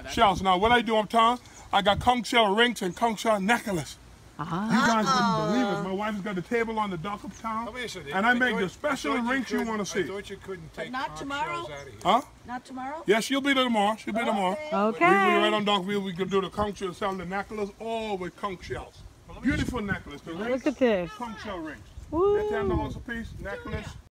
shells. Now, what I do uptown, I got conch shell rings and conch shell necklace. You guys wouldn't believe it. My wife has got the table on the dock uptown, and I make the special rings you want to see. I thought you couldn't take not tomorrow? shells out of here. Huh? Not tomorrow? Yeah, she'll be there tomorrow. She'll be there tomorrow. Okay. We right on Dockville, we could do the conch shell, sell the necklace, all with conch shells. Beautiful necklace. The rings, Look at this. conch shell rings. Woo. They're $10 a piece, necklace.